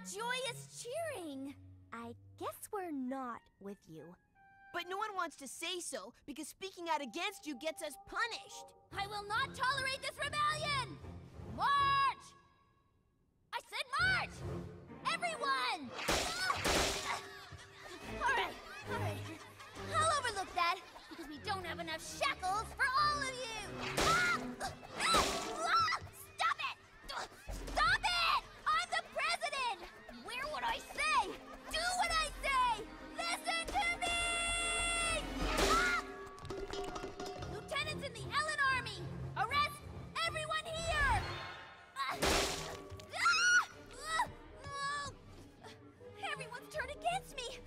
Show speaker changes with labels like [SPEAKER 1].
[SPEAKER 1] joyous cheering! I guess we're not with you.
[SPEAKER 2] But no one wants to say so, because speaking out against you gets us punished.
[SPEAKER 1] I will not tolerate this rebellion! March! I said march! Everyone! Alright. I'll overlook that, because we don't have enough shackles for all of you! Stop it! Stop it! I'm the president! Where would I say? Do what I say! Listen to me! Lieutenants in the Ellen Army! Arrest everyone here! Everyone's turned against me!